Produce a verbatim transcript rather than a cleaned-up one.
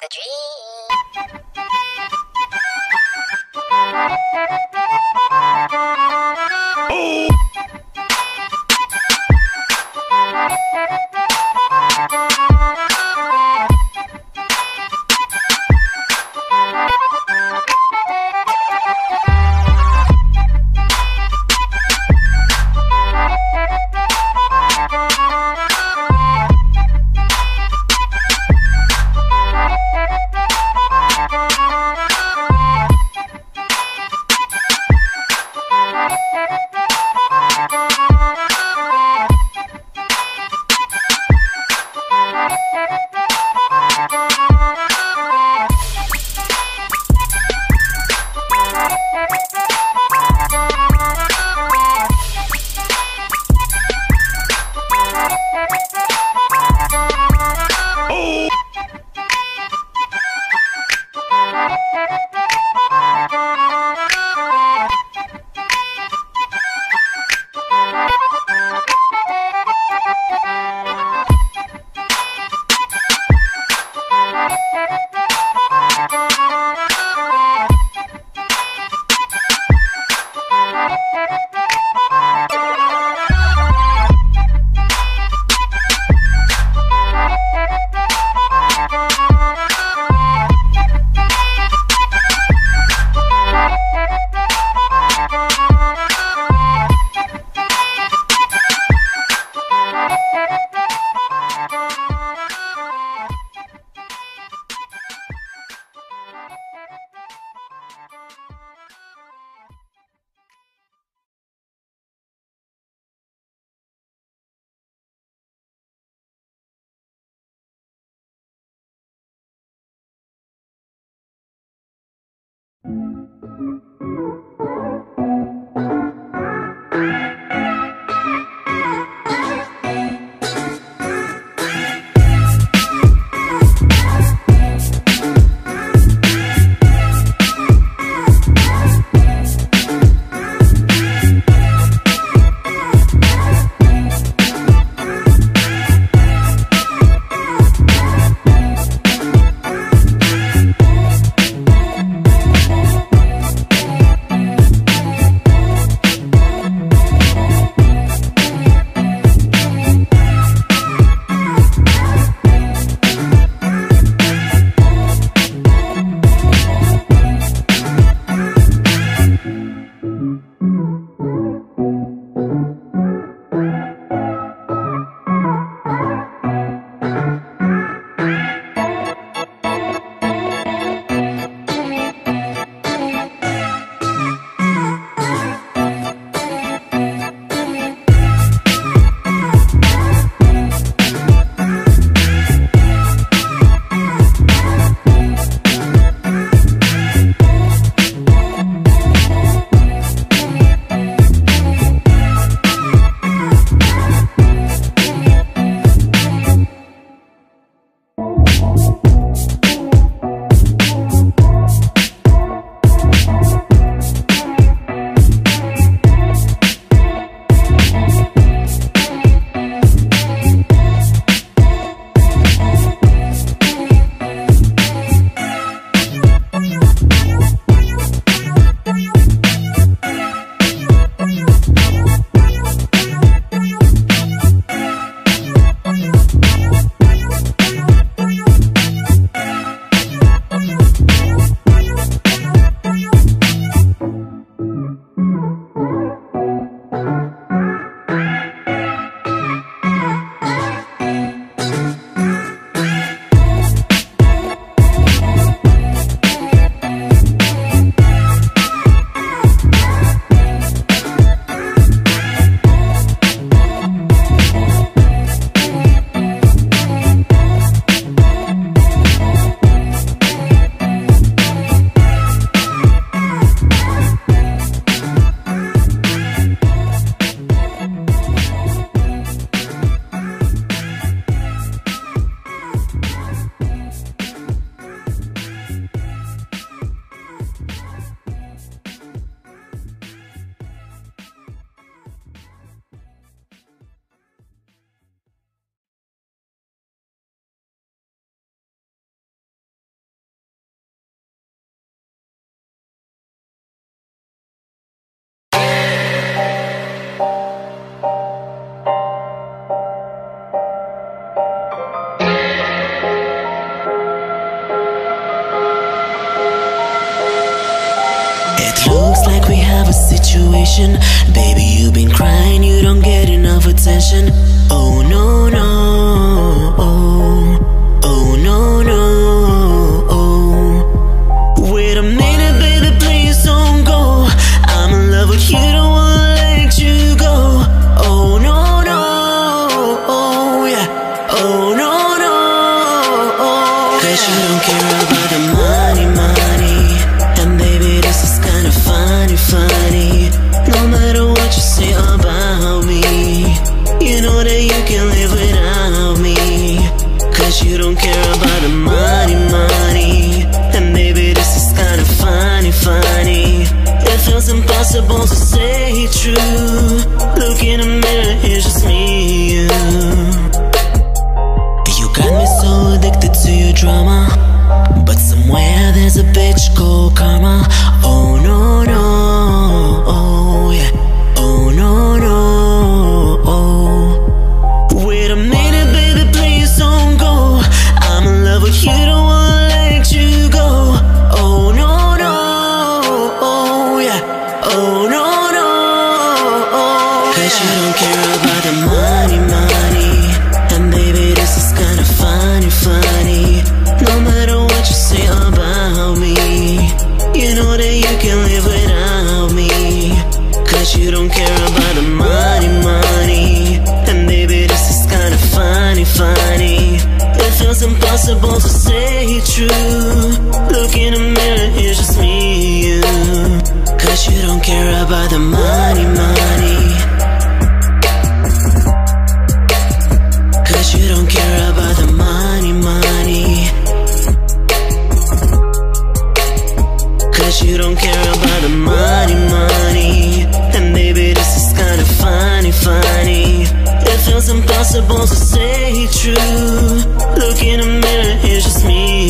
the dream. attention. Baby, you've been crying, you don't get enough attention. Oh no, no, oh, oh no, no, oh. Wait a minute, baby, please don't go. I'm in love with you, don't wanna let you go. Oh no, no, oh yeah, oh no, no, oh. Cause you don't care about the money, money. And baby, this is kinda funny, funny. No matter what you say about me, you know that you can live without me. Cause you don't care about the money, money. And baby, this is kinda funny, funny. It feels impossible to say true. Look in the mirror, it's just me and you. You got me so addicted to your drama, but somewhere there's a bitch called karma. Oh no, no, oh yeah, oh no, no, oh. Wait a minute, baby, please don't go. I'm in love with you, don't wanna let you go. Oh no, no, oh yeah, oh no, no, oh. Cause you don't care about the money, money. And baby, this is kinda funny, funny. No matter what you say about me, you know that you can live without me. Cause you don't care about the money, money. And baby, this is kinda funny, funny. It feels impossible to say true. Look in the mirror, it's just me and you. Cause you don't care about the money, money. Cause you don't care about the money, money. Cause you don't care about the money, money. And baby, this is kinda funny, funny. It feels impossible to say true. Look in the mirror, it's just me